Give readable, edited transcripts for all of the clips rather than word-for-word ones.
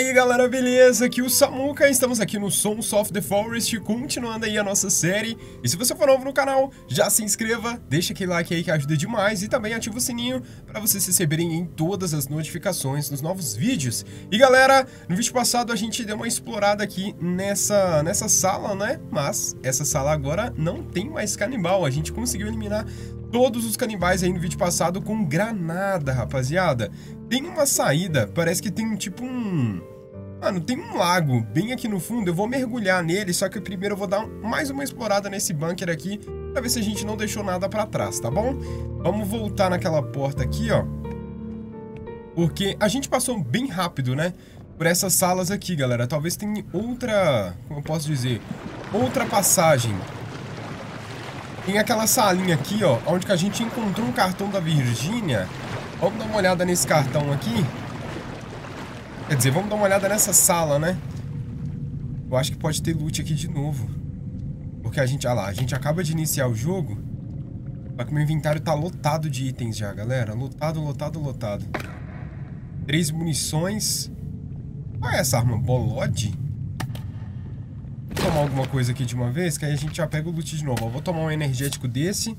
aí galera, beleza? Aqui o Samuka, estamos aqui no Sons of the Forest, continuando aí a nossa série. E se você for novo no canal, já se inscreva, deixa aquele like aí que ajuda demais. E também ativa o sininho para vocês receberem em todas as notificações dos novos vídeos. E galera, no vídeo passado a gente deu uma explorada aqui nessa sala, né? Mas essa sala agora não tem mais canibal, a gente conseguiu eliminar todos os canibais aí no vídeo passado com granada, rapaziada. Tem uma saída, parece que tem tipo um... Mano, tem um lago bem aqui no fundo, eu vou mergulhar nele, só que primeiro eu vou dar mais uma explorada nesse bunker aqui, pra ver se a gente não deixou nada pra trás, tá bom? Vamos voltar naquela porta aqui, ó. Porque a gente passou bem rápido, né? Por essas salas aqui, galera. Talvez tenha outra... Como eu posso dizer? Outra passagem. Tem aquela salinha aqui, ó, onde que a gente encontrou um cartão da Virgínia. Vamos dar uma olhada nesse cartão aqui. Quer dizer, vamos dar uma olhada nessa sala, né? Eu acho que pode ter loot aqui de novo. Porque a gente, olha lá, a gente acaba de iniciar o jogo. Só que meu inventário tá lotado de itens já, galera. Lotado, lotado, lotado. 3 munições. Qual é essa arma? Bolode? Vou tomar alguma coisa aqui de uma vez, que aí a gente já pega o loot de novo. Eu vou tomar um energético desse.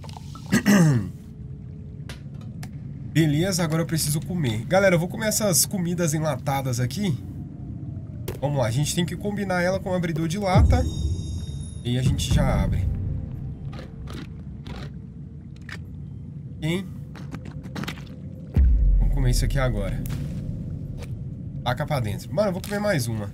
Beleza, agora eu preciso comer. Galera, eu vou comer essas comidas enlatadas aqui. Vamos lá, a gente tem que combinar ela com o abridor de lata. E a gente já abre. Ok. Vamos comer isso aqui agora. Taca pra dentro. Mano, eu vou comer mais uma.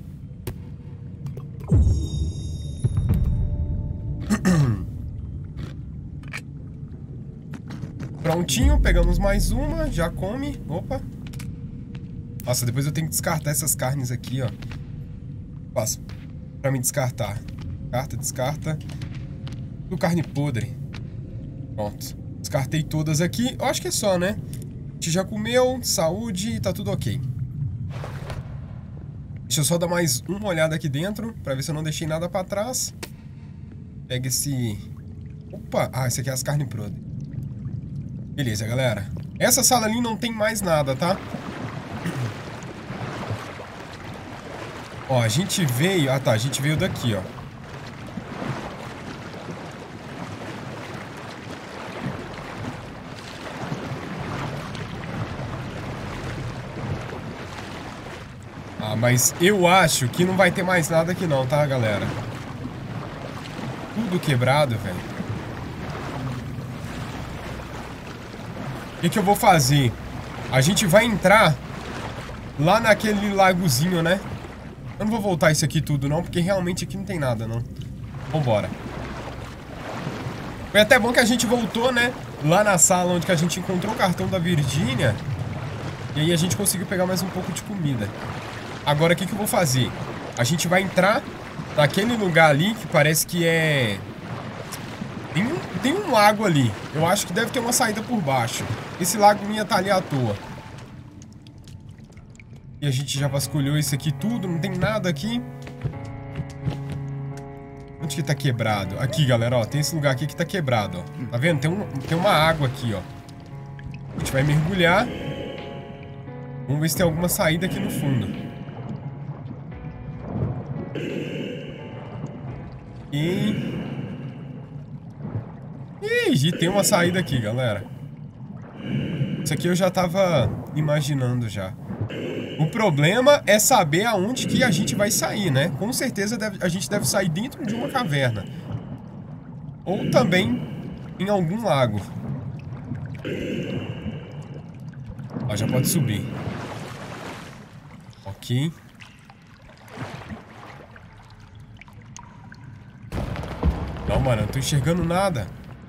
Prontinho, pegamos mais uma, já come. Opa. Nossa, depois eu tenho que descartar essas carnes aqui, ó. Passa pra me descartar. Descarta, descarta. Tudo carne podre. Pronto. Descartei todas aqui. Eu acho que é só, né? A gente já comeu, saúde, tá tudo ok. Deixa eu só dar mais uma olhada aqui dentro, pra ver se eu não deixei nada pra trás. Pega esse... Opa! Ah, esse aqui é as carnes podres. Beleza, galera. Essa sala ali não tem mais nada, tá? Ó, a gente veio... Ah, tá. A gente veio daqui, ó. Ah, mas eu acho que não vai ter mais nada aqui não, tá, galera? Tudo quebrado, velho. O que eu vou fazer? A gente vai entrar lá naquele lagozinho, né? Eu não vou voltar isso aqui tudo não, porque realmente aqui não tem nada, não. Vambora. Foi até bom que a gente voltou, né? Lá na sala onde que a gente encontrou o cartão da Virgínia. E aí a gente conseguiu pegar mais um pouco de comida. Agora, o que eu vou fazer? A gente vai entrar naquele lugar ali que parece que é... Tem um lago ali. Eu acho que deve ter uma saída por baixo. Esse lago não ia estar ali à toa. E a gente já vasculhou isso aqui tudo. Não tem nada aqui. Onde que tá quebrado? Aqui, galera, ó. Tem esse lugar aqui que tá quebrado, ó. Tá vendo? Tem uma água aqui, ó. A gente vai mergulhar. Vamos ver se tem alguma saída aqui no fundo. E tem uma saída aqui, galera. Isso aqui eu já tava imaginando já. O problema é saber aonde que a gente vai sair, né? Com certeza a gente deve sair dentro de uma caverna. Ou também em algum lago. Ó, já pode subir. Ok. Não, mano, eu não tô enxergando nada.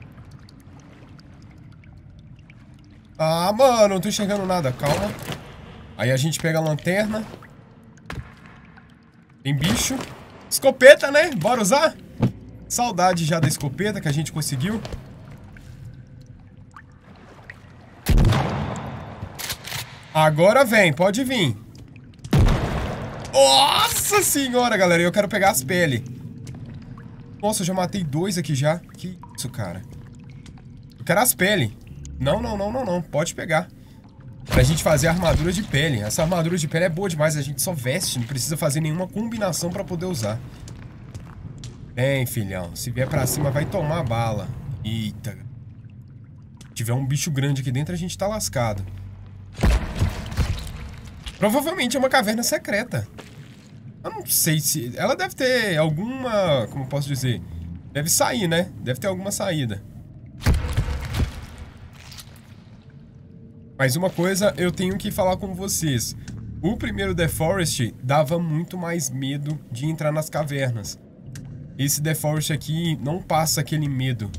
Ah, mano, não tô enxergando nada. Calma. Aí a gente pega a lanterna. Tem bicho. Escopeta, né? Bora usar? Saudade já da escopeta que a gente conseguiu. Agora vem, pode vir. Nossa senhora, galera. Eu quero pegar as peles. Nossa, eu já matei 2 aqui já. Que isso, cara. Eu quero as peles. Não, não, não, não, não. Pode pegar. pra gente fazer a armadura de pele. Essa armadura de pele é boa demais, a gente só veste, não precisa fazer nenhuma combinação pra poder usar. Bem, filhão, se vier pra cima vai tomar bala. Eita. Se tiver um bicho grande aqui dentro, a gente tá lascado. Provavelmente é uma caverna secreta. Eu não sei se... Ela deve ter alguma... Como eu posso dizer? Deve sair, né? Deve ter alguma saída. Mas uma coisa eu tenho que falar com vocês. O primeiro The Forest dava muito mais medo de entrar nas cavernas. Esse The Forest aqui não passa aquele medo.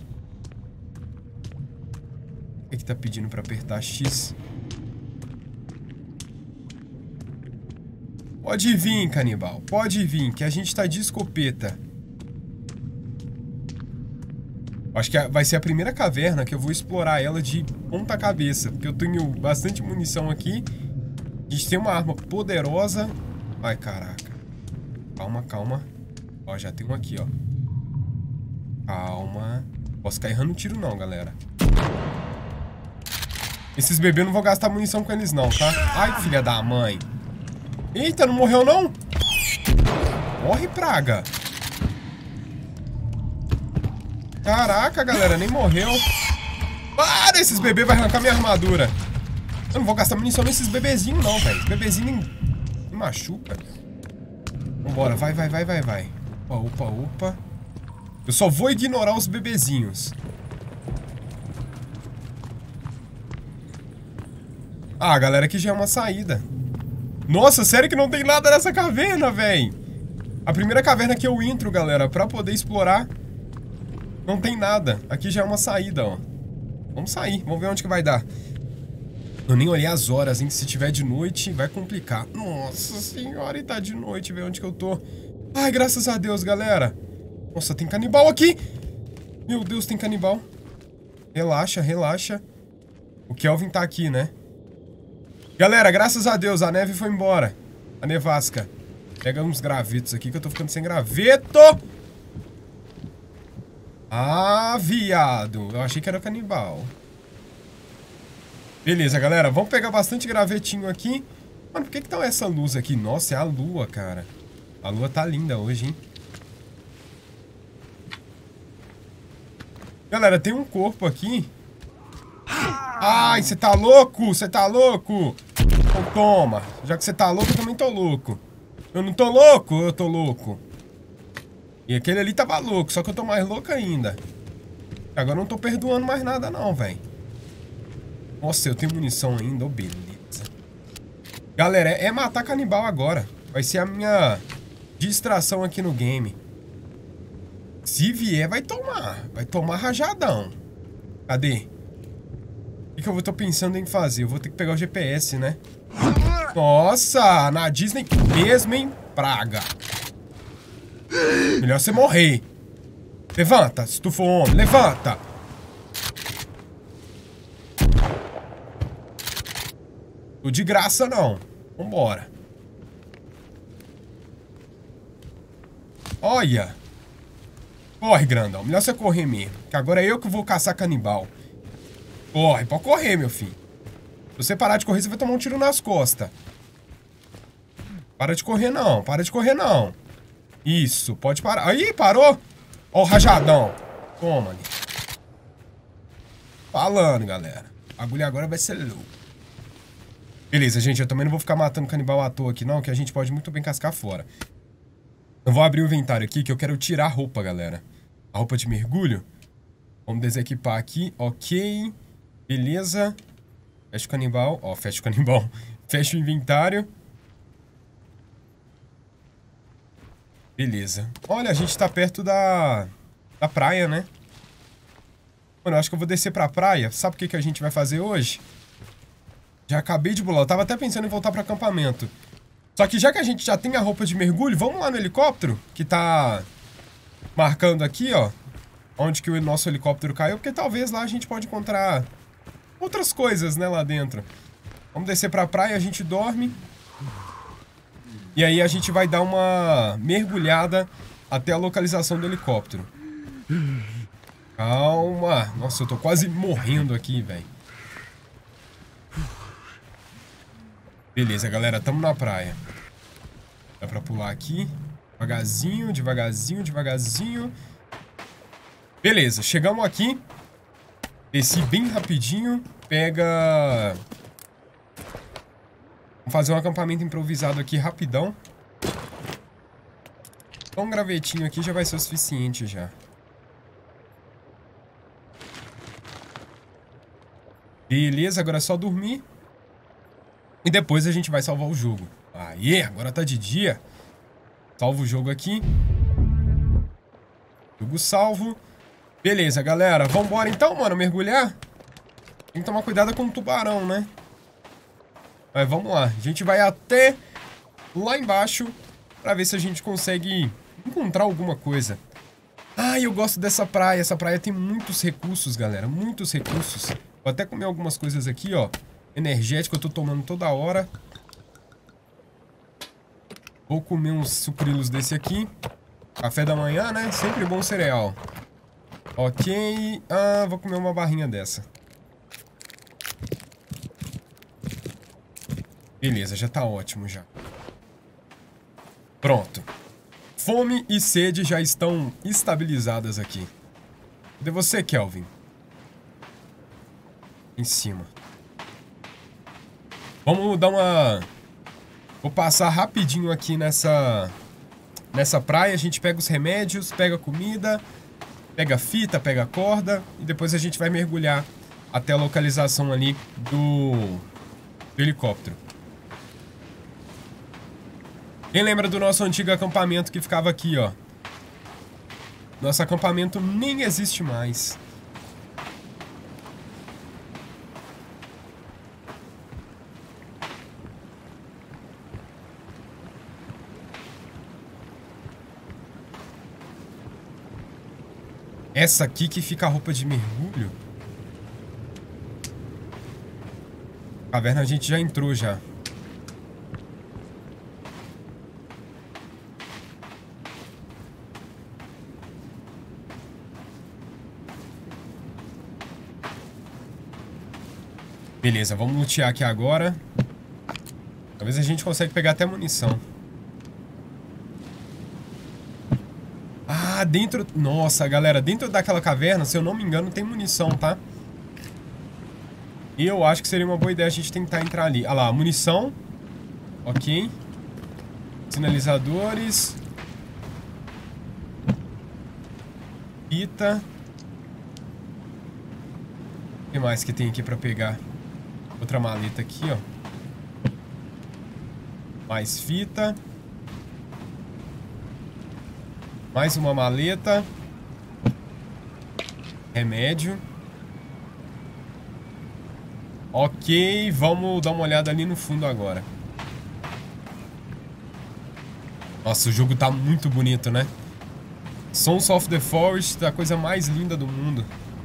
O que tá pedindo pra apertar X? Pode vir, canibal. Pode vir, que a gente tá de escopeta. Acho que vai ser a primeira caverna que eu vou explorar ela de ponta cabeça. Porque eu tenho bastante munição aqui. A gente tem uma arma poderosa. Ai, caraca. Calma, calma. Ó, já tem um aqui, ó. Calma. Posso cair errando tiro não, galera. Esses bebês não vão gastar munição com eles não, tá? Ai, filha da mãe. Eita, não morreu não? Morre, praga. Caraca, galera, nem morreu. Para, esses bebês vão arrancar minha armadura. Eu não vou gastar munição nesses bebezinhos não, velho. Esse bebezinho me machuca. Vambora, vai, vai, vai, vai, vai. Opa, opa, opa. Eu só vou ignorar os bebezinhos. Ah, galera, aqui já é uma saída. Nossa, sério que não tem nada nessa caverna, velho? A primeira caverna que eu entro, galera, pra poder explorar, não tem nada. Aqui já é uma saída, ó. Vamos sair, vamos ver onde que vai dar. Eu nem olhei as horas, hein? Se tiver de noite, vai complicar. Nossa senhora, e tá de noite, velho, onde que eu tô? Ai, graças a Deus, galera. Nossa, tem canibal aqui. Meu Deus, tem canibal. Relaxa, relaxa. O Kelvin tá aqui, né? Galera, graças a Deus, a neve foi embora. A nevasca. Pega uns gravetos aqui que eu tô ficando sem graveto. Ah, viado. Eu achei que era canibal. Beleza, galera. Vamos pegar bastante gravetinho aqui. Mano, por que tá essa luz aqui? Nossa, é a lua, cara. A lua tá linda hoje, hein? Galera, tem um corpo aqui. Ai, você tá louco? Você tá louco? Então toma. Já que você tá louco, eu também tô louco. Eu não tô louco, eu tô louco. E aquele ali tava louco, só que eu tô mais louco ainda. Agora eu não tô perdoando mais nada não, velho. Nossa, eu tenho munição ainda, oh, beleza. Galera, é matar canibal agora. Vai ser a minha distração aqui no game. Se vier, vai tomar. Vai tomar rajadão. Cadê? O que eu tô pensando em fazer? Eu vou ter que pegar o GPS, né? Nossa, na Disney mesmo, hein? Praga. Melhor você morrer. Levanta, se tu for homem. Levanta. Tô de graça, não. Vambora. Olha. Corre, grandão. Melhor você correr mesmo. Que agora é eu que vou caçar canibal. Corre, pode correr, meu filho. Se você parar de correr, você vai tomar um tiro nas costas. Para de correr, não. Para de correr, não. Isso, pode parar. Aí, parou. Ó o rajadão. Toma ali. Falando, galera. A agulha agora vai ser louco. Beleza, gente. Eu também não vou ficar matando canibal à toa aqui, não. Que a gente pode muito bem cascar fora. Eu vou abrir o inventário aqui, que eu quero tirar a roupa, galera. A roupa de mergulho. Vamos desequipar aqui. Ok. Beleza. Fecha o canibal. Ó, fecha o canibal. Fecha o inventário. Beleza. Olha, a gente tá perto da praia, né? Mano, eu acho que eu vou descer pra praia. Sabe o que a gente vai fazer hoje? Já acabei de bolar. Eu tava até pensando em voltar pro acampamento. Só que já que a gente já tem a roupa de mergulho, vamos lá no helicóptero, que tá marcando aqui, ó, onde que o nosso helicóptero caiu, porque talvez lá a gente pode encontrar outras coisas, né, lá dentro. Vamos descer pra praia, a gente dorme. E aí a gente vai dar uma mergulhada até a localização do helicóptero. Calma. Nossa, eu tô quase morrendo aqui, velho. Beleza, galera, tamo na praia. Dá pra pular aqui. Devagarzinho, devagarzinho, devagarzinho. Beleza, chegamos aqui. Desci bem rapidinho. Pega... Vamos fazer um acampamento improvisado aqui rapidão. Só um gravetinho aqui já vai ser o suficiente já. Beleza, agora é só dormir. E depois a gente vai salvar o jogo. Aê, agora tá de dia. Salvo o jogo aqui. Jogo salvo. Beleza, galera. Vambora então, mano, mergulhar. Tem que tomar cuidado com o tubarão, né? Mas vamos lá. A gente vai até lá embaixo pra ver se a gente consegue encontrar alguma coisa. Ah, eu gosto dessa praia. Essa praia tem muitos recursos, galera. Muitos recursos. Vou até comer algumas coisas aqui, ó. Energético, eu tô tomando toda hora. Vou comer uns sucrilhos desse aqui. Café da manhã, né? Sempre bom cereal. Ok. Ah, vou comer uma barrinha dessa. Beleza, já tá ótimo já. Pronto. Fome e sede já estão estabilizadas aqui. Cadê você, Kelvin? Em cima. Vamos dar uma... Vou passar rapidinho aqui nessa praia. A gente pega os remédios, pega a comida, pega a fita, pega a corda. E depois a gente vai mergulhar até a localização ali do helicóptero. Quem lembra do nosso antigo acampamento que ficava aqui, ó? Nosso acampamento nem existe mais. Essa aqui que fica a roupa de mergulho. A caverna a gente já entrou já. Beleza, vamos lutear aqui agora. Talvez a gente consiga pegar até munição. Ah, dentro... Nossa, galera, dentro daquela caverna, se eu não me engano, tem munição, tá? E eu acho que seria uma boa ideia a gente tentar entrar ali. Ah lá, munição. Ok. Sinalizadores. Fita. O que mais que tem aqui pra pegar? Outra maleta aqui, ó. Mais fita. Mais uma maleta. Remédio. Ok, vamos dar uma olhada ali no fundo agora. Nossa, o jogo tá muito bonito, né? Sons of the Forest, a coisa mais linda do mundo.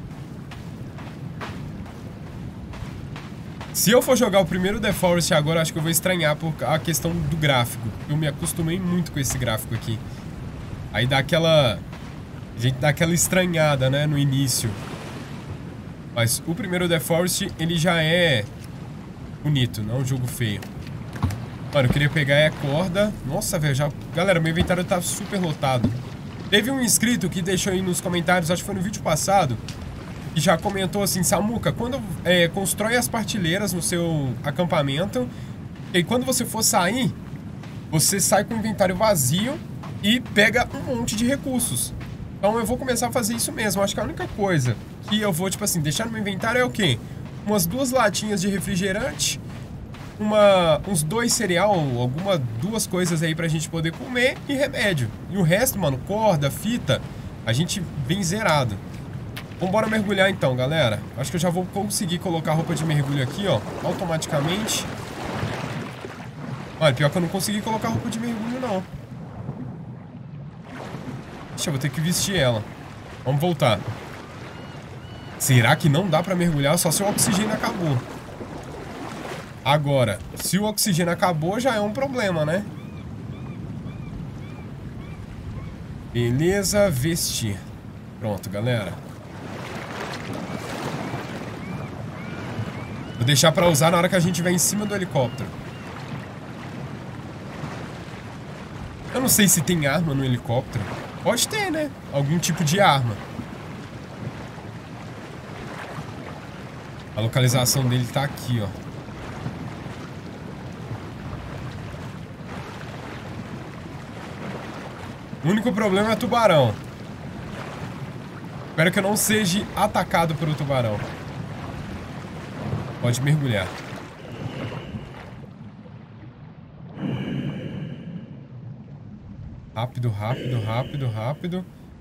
Se eu for jogar o primeiro The Forest agora, acho que eu vou estranhar por a questão do gráfico. Eu me acostumei muito com esse gráfico aqui. Aí dá aquela... A gente dá aquela estranhada, né, no início. Mas o primeiro The Forest, ele já é bonito, não é um jogo feio. Mano, eu queria pegar a corda. Nossa, velho, já... Galera, meu inventário tá super lotado. Teve um inscrito que deixou aí nos comentários, acho que foi no vídeo passado, que já comentou assim: Samuca, quando constrói as partilheiras no seu acampamento, e quando você for sair, você sai com o inventário vazio e pega um monte de recursos. Então eu vou começar a fazer isso mesmo. Acho que a única coisa que eu vou, tipo assim, deixar no meu inventário é o quê? Umas 2 latinhas de refrigerante, uns 2 cereal, duas coisas aí pra gente poder comer e remédio. E o resto, mano, corda, fita, a gente vem zerado. Vambora mergulhar então, galera. Acho que eu já vou conseguir colocar a roupa de mergulho aqui, ó, automaticamente. Olha, pior que eu não consegui colocar a roupa de mergulho, não. Ixi, eu vou ter que vestir ela. Vamos voltar. Será que não dá pra mergulhar só se o oxigênio acabou? Agora, se o oxigênio acabou, já é um problema, né? Beleza, vestir. Pronto, galera. Vou deixar pra usar na hora que a gente vai em cima do helicóptero. não sei se tem arma no helicóptero. Pode ter, né? Algum tipo de arma. A localização dele tá aqui, ó. O único problema é tubarão. Espero que eu não seja atacado pelo tubarão. Pode mergulhar. Rápido, rápido, rápido, rápido.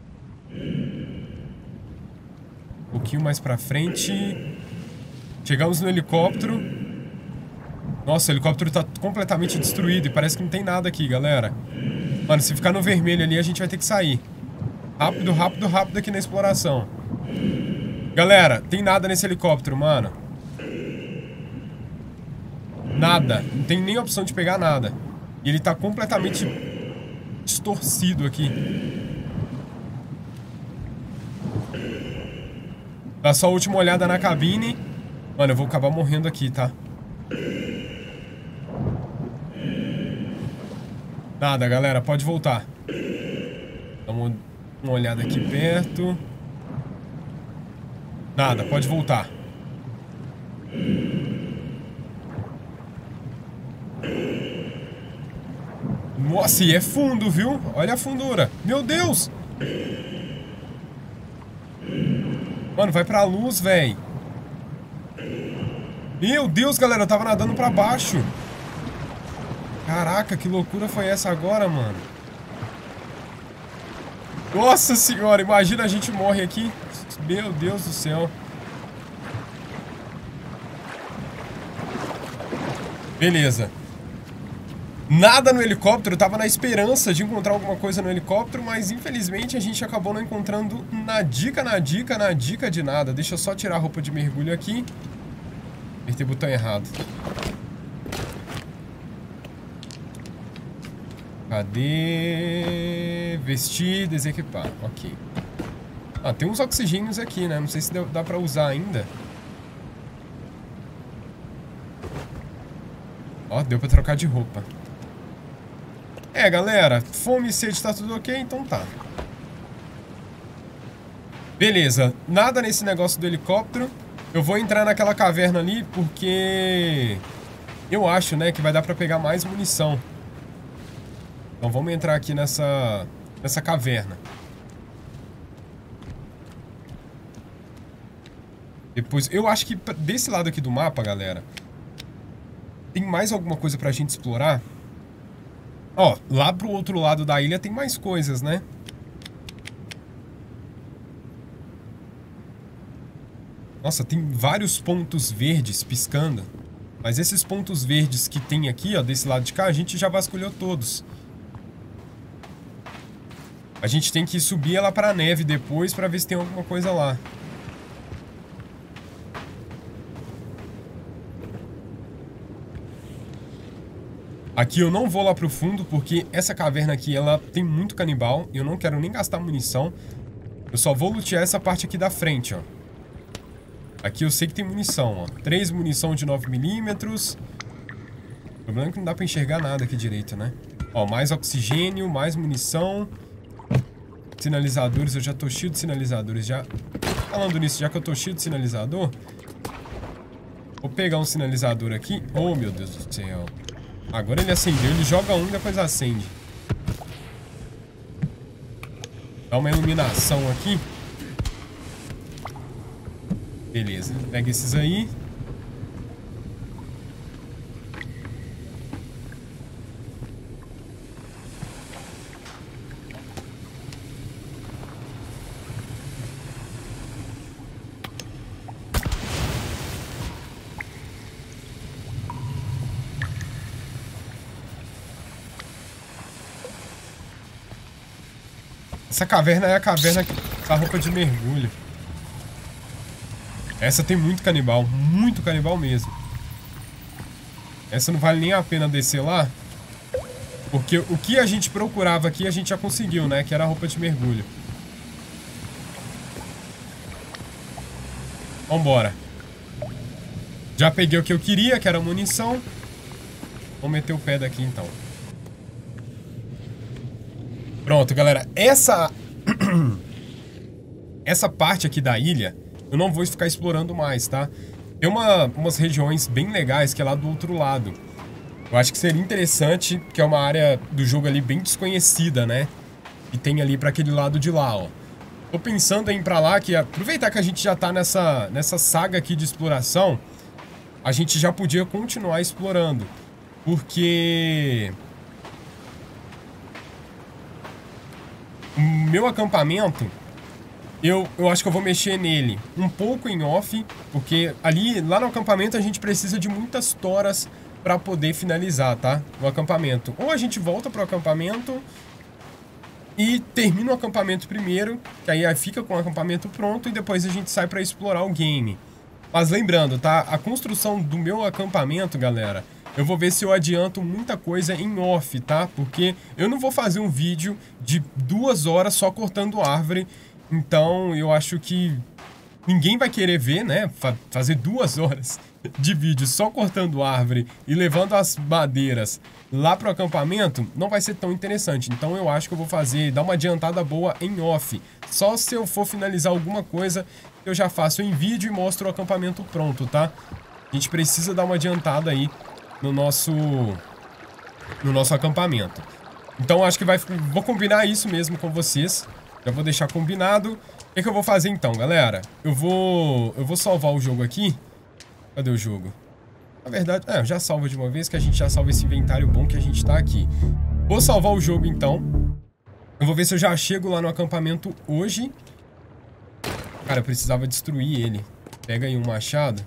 Um pouquinho mais pra frente. Chegamos no helicóptero. Nossa, o helicóptero tá completamente destruído e parece que não tem nada aqui, galera. Mano, se ficar no vermelho ali, a gente vai ter que sair. Rápido, rápido, rápido aqui na exploração. Galera, tem nada nesse helicóptero, mano. Nada. Não tem nem opção de pegar nada. E ele tá completamente distorcido aqui. Dá só a última olhada na cabine. Mano, eu vou acabar morrendo aqui, tá? Nada, galera. Pode voltar. Dá uma olhada aqui perto. Nada. Pode voltar. Nossa, e é fundo, viu? Olha a fundura. Meu Deus! Mano, vai pra luz, véi. Meu Deus, galera. Eu tava nadando pra baixo. Caraca, que loucura foi essa agora, mano? Nossa senhora, imagina a gente morre aqui. Meu Deus do céu. Beleza. Nada no helicóptero, eu tava na esperança de encontrar alguma coisa no helicóptero, mas infelizmente a gente acabou não encontrando nadica de nada. Deixa eu só tirar a roupa de mergulho aqui. Apertei o botão errado. Cadê? Vestir, desequipar. Ok. Ah, tem uns oxigênios aqui, né? Não sei se dá pra usar ainda. Ó, deu pra trocar de roupa. É, galera. Fome e sede tá tudo ok, então tá. Beleza. Nada nesse negócio do helicóptero. Eu vou entrar naquela caverna ali porque... eu acho, né, que vai dar pra pegar mais munição. Então vamos entrar aqui nessa caverna. Depois, eu acho que desse lado aqui do mapa, galera, tem mais alguma coisa pra gente explorar? Ó, lá pro outro lado da ilha tem mais coisas, né? Nossa, tem vários pontos verdes piscando. Mas esses pontos verdes que tem aqui, ó, desse lado de cá, a gente já vasculhou todos. A gente tem que subir ela pra neve depois pra ver se tem alguma coisa lá. Aqui eu não vou lá pro fundo porque essa caverna aqui, ela tem muito canibal. E eu não quero nem gastar munição. Eu só vou lutear essa parte aqui da frente, ó. Aqui eu sei que tem munição, ó. 3 munição de 9mm. O problema é que não dá pra enxergar nada aqui direito, né? Ó, mais oxigênio, mais munição. Sinalizadores, eu já tô cheio de sinalizadores já. Falando nisso, já que eu tô cheio de sinalizador, vou pegar um sinalizador aqui. Oh, meu Deus do céu. Agora ele acendeu, ele joga um e depois acende. Dá uma iluminação aqui. Beleza, pega esses aí. Essa caverna é a caverna da roupa de mergulho. Essa tem muito canibal mesmo. Essa não vale nem a pena descer lá. Porque o que a gente procurava aqui a gente já conseguiu, né? Que era a roupa de mergulho. Vambora. Já peguei o que eu queria, que era munição. Vou meter o pé daqui então. Pronto, galera. Essa parte aqui da ilha, eu não vou ficar explorando mais, tá? Tem umas regiões bem legais que é lá do outro lado. Eu acho que seria interessante, que é uma área do jogo ali bem desconhecida, né? E tem ali pra aquele lado de lá, ó. Tô pensando em ir pra lá, que aproveitar que a gente já tá nessa saga aqui de exploração, a gente já podia continuar explorando. Porque o meu acampamento, eu acho que eu vou mexer nele um pouco em off, porque lá no acampamento a gente precisa de muitas toras pra poder finalizar, tá? O acampamento. Ou a gente volta pro acampamento e termina o acampamento primeiro, que aí fica com o acampamento pronto e depois a gente sai pra explorar o game. Mas lembrando, tá? A construção do meu acampamento, galera, eu vou ver se eu adianto muita coisa em off, tá? Porque eu não vou fazer um vídeo de 2 horas só cortando árvore. Então eu acho que ninguém vai querer ver, né? Fazer 2 horas de vídeo só cortando árvore e levando as madeiras lá pro acampamento não vai ser tão interessante. Então eu acho que eu vou dar uma adiantada boa em off. Só se eu for finalizar alguma coisa, eu já faço em vídeo e mostro o acampamento pronto, tá? A gente precisa dar uma adiantada aí no nosso acampamento. Então acho que vou combinar isso mesmo com vocês. Já vou deixar combinado. O que eu vou fazer então, galera? Eu vou salvar o jogo aqui. Cadê o jogo? Na verdade, eu já salvo de uma vez, que a gente já salva esse inventário bom que a gente tá aqui. Vou salvar o jogo então. Eu vou ver se eu já chego lá no acampamento hoje. Cara, eu precisava destruir ele. Pega aí um machado.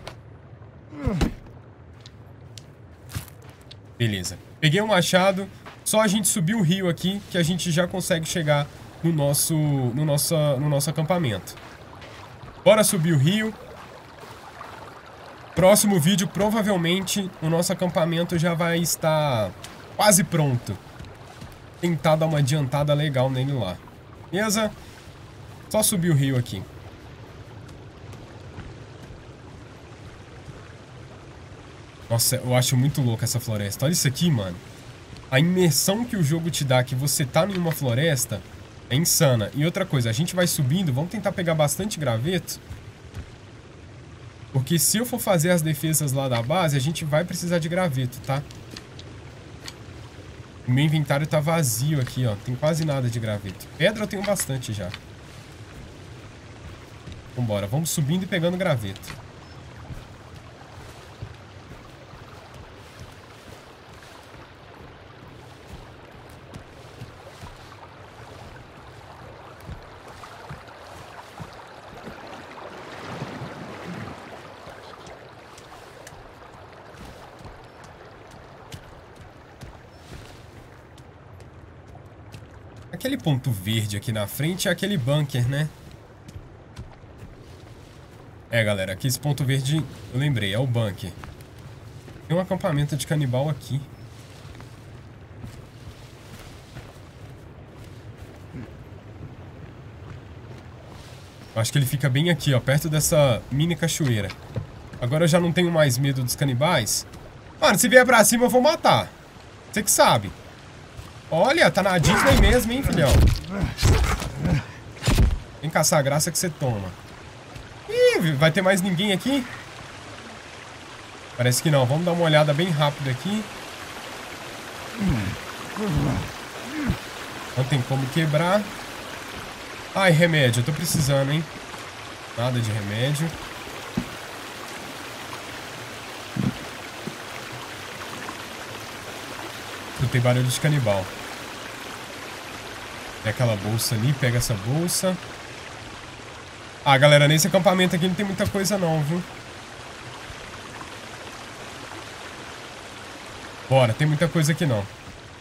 Beleza. Peguei um machado. Só a gente subir o rio aqui que a gente já consegue chegar no nosso acampamento. Bora subir o rio. Próximo vídeo, provavelmente, o nosso acampamento já vai estar quase pronto. Tentar dar uma adiantada legal nele lá. Beleza? Só subir o rio aqui. Nossa, eu acho muito louco essa floresta. Olha isso aqui, mano. A imersão que o jogo te dá, que você tá em uma floresta, é insana. E outra coisa, a gente vai subindo, vamos tentar pegar bastante graveto. Porque se eu for fazer as defesas lá da base, a gente vai precisar de graveto, tá? O meu inventário tá vazio aqui, ó. Tem quase nada de graveto. Pedra eu tenho bastante já. Vambora, vamos subindo e pegando graveto. Aquele ponto verde aqui na frente é aquele bunker, né? É, galera, aqui esse ponto verde, eu lembrei, é o bunker. Tem um acampamento de canibal aqui. Eu acho que ele fica bem aqui, ó, perto dessa mini cachoeira. Agora eu já não tenho mais medo dos canibais. Mano, se vier pra cima eu vou matar. Você que sabe. Olha, tá na Disney mesmo, hein, filhão? Vem caçar a graça que você toma. Ih, vai ter mais ninguém aqui? Parece que não. Vamos dar uma olhada bem rápida aqui. Não tem como quebrar. Ai, remédio. Eu tô precisando, hein? Nada de remédio. Escutei barulho de canibal. É aquela bolsa ali, pega essa bolsa. Ah, galera, nesse acampamento aqui não tem muita coisa não, viu? Bora, tem muita coisa aqui não.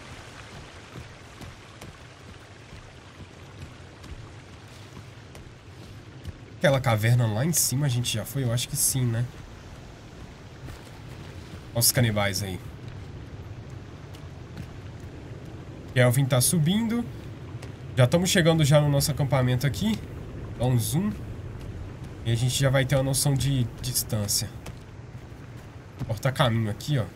Aquela caverna lá em cima a gente já foi? Eu acho que sim, né? Olha os canibais aí. Kelvin tá subindo. Já estamos chegando já no nosso acampamento aqui. Dá um zoom. E a gente já vai ter uma noção de distância. Corta caminho aqui, ó.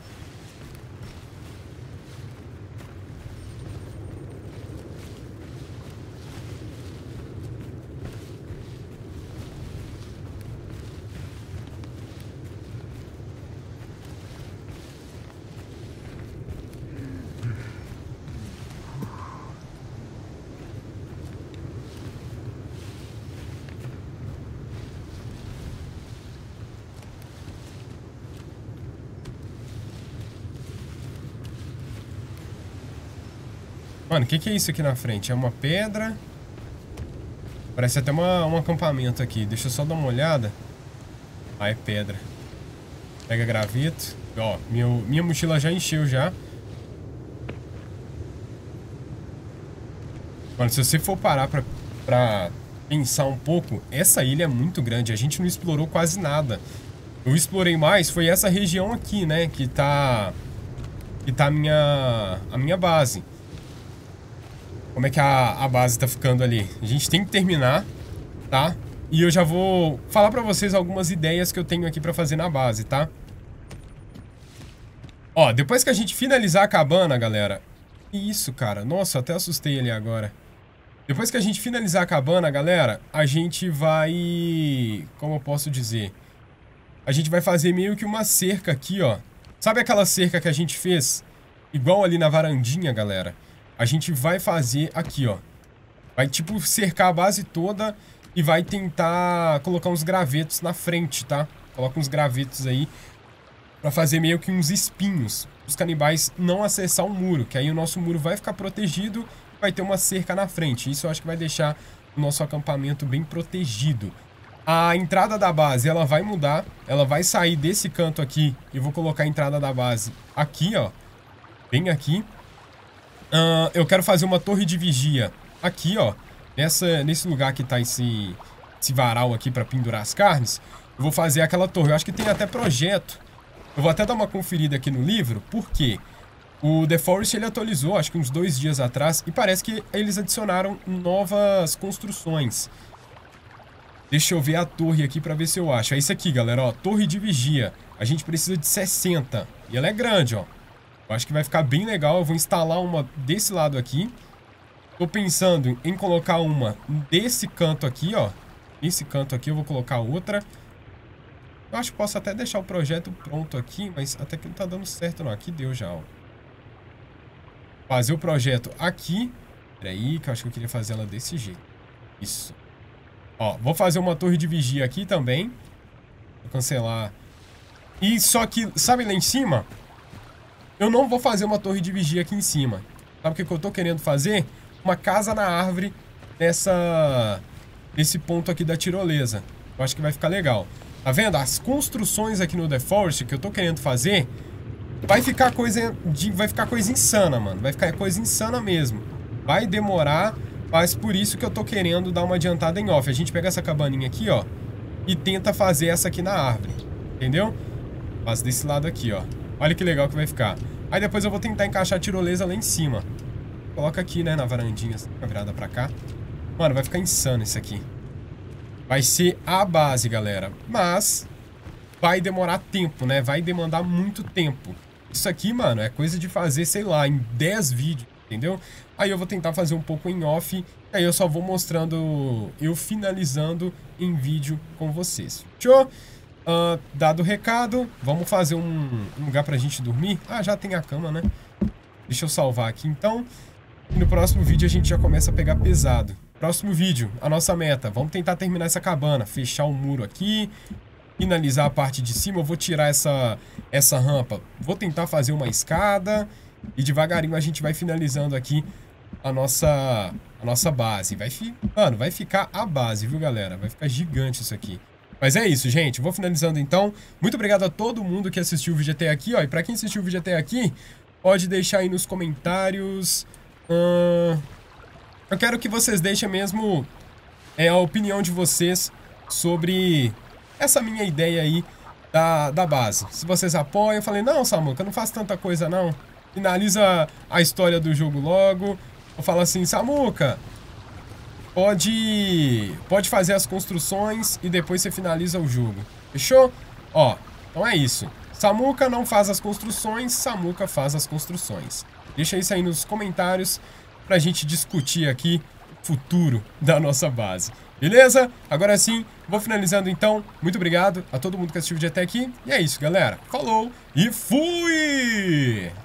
Mano, o que é isso aqui na frente? É uma pedra. Parece até um acampamento aqui. Deixa eu só dar uma olhada. Ah, é pedra. Pega graveto. Ó, minha mochila já encheu já. Mano, se você for parar pra pensar um pouco, essa ilha é muito grande. A gente não explorou quase nada. Eu explorei mais, foi essa região aqui, né? Que tá a minha base. Como é que a base tá ficando ali? A gente tem que terminar, tá? E eu já vou falar pra vocês algumas ideias que eu tenho aqui pra fazer na base, tá? Ó, depois que a gente finalizar a cabana, galera... Isso, cara. Nossa, eu até assustei ali agora. Depois que a gente finalizar a cabana, galera, a gente vai... Como eu posso dizer? A gente vai fazer meio que uma cerca aqui, ó. Sabe aquela cerca que a gente fez? Igual ali na varandinha, galera. A gente vai fazer aqui, ó. Vai, tipo, cercar a base toda e vai tentar colocar uns gravetos na frente, tá? Coloca uns gravetos aí pra fazer meio que uns espinhos. Os canibais não acessar o muro, que aí o nosso muro vai ficar protegido e vai ter uma cerca na frente. Isso eu acho que vai deixar o nosso acampamento bem protegido. A entrada da base, ela vai mudar. Ela vai sair desse canto aqui e vou colocar a entrada da base aqui, ó. Bem aqui. Eu quero fazer uma torre de vigia aqui, ó. Nesse lugar que tá esse varal aqui pra pendurar as carnes. Eu vou fazer aquela torre. Eu acho que tem até projeto. Eu vou até dar uma conferida aqui no livro. Por quê? O The Forest, ele atualizou, acho que uns 2 dias atrás. E parece que eles adicionaram novas construções. Deixa eu ver a torre aqui pra ver se eu acho. É isso aqui, galera, ó. Torre de vigia. A gente precisa de 60. E ela é grande, ó. Eu acho que vai ficar bem legal. Eu vou instalar uma desse lado aqui. Tô pensando em colocar uma desse canto aqui, ó. Esse canto aqui eu vou colocar outra. Eu acho que posso até deixar o projeto pronto aqui, mas até que não tá dando certo não. Aqui deu já, ó. Fazer o projeto aqui. Peraí, que eu acho que eu queria fazer ela desse jeito. Isso. Ó, vou fazer uma torre de vigia aqui também. Vou cancelar. E só que, sabe lá em cima? Eu não vou fazer uma torre de vigia aqui em cima. Sabe o que eu tô querendo fazer? Uma casa na árvore nesse ponto aqui da tirolesa. Eu acho que vai ficar legal. Tá vendo? As construções aqui no The Forest que eu tô querendo fazer vai ficar coisa insana, mano. Vai ficar coisa insana mesmo. Vai demorar, mas por isso que eu tô querendo dar uma adiantada em off. A gente pega essa cabaninha aqui, ó, e tenta fazer essa aqui na árvore. Entendeu? Faz desse lado aqui, ó. Olha que legal que vai ficar. Aí depois eu vou tentar encaixar a tirolesa lá em cima. Coloca aqui, né, na varandinha, assim, virada pra cá. Mano, vai ficar insano isso aqui. Vai ser a base, galera. Mas vai demorar tempo, né? Vai demandar muito tempo. Isso aqui, mano, é coisa de fazer, sei lá, em 10 vídeos, entendeu? Aí eu vou tentar fazer um pouco em off. E aí eu só vou mostrando, eu finalizando em vídeo com vocês. Fechou? Dado o recado, vamos fazer um lugar pra gente dormir. Ah, já tem a cama, né? Deixa eu salvar aqui, então. E no próximo vídeo a gente já começa a pegar pesado. Próximo vídeo, a nossa meta. Vamos tentar terminar essa cabana. Fechar o muro aqui. Finalizar a parte de cima. Eu vou tirar essa rampa. Vou tentar fazer uma escada. E devagarinho a gente vai finalizando aqui a nossa base. Mano, vai ficar a base, viu, galera? Vai ficar gigante isso aqui. Mas é isso, gente. Vou finalizando então. Muito obrigado a todo mundo que assistiu o vídeo até aqui, ó. E pra quem assistiu o vídeo até aqui, pode deixar aí nos comentários. Eu quero que vocês deixem mesmo a opinião de vocês sobre essa minha ideia aí da base. Se vocês apoiam, eu falei, não, Samuca, não faço tanta coisa não. Finaliza a história do jogo logo. Eu falo assim, Samuca, pode fazer as construções e depois você finaliza o jogo. Fechou? Ó, então é isso. Samuca não faz as construções, Samuca faz as construções. Deixa isso aí nos comentários pra gente discutir aqui o futuro da nossa base. Beleza? Agora sim, vou finalizando então. Muito obrigado a todo mundo que assistiu o vídeo até aqui. E é isso, galera. Falou e fui!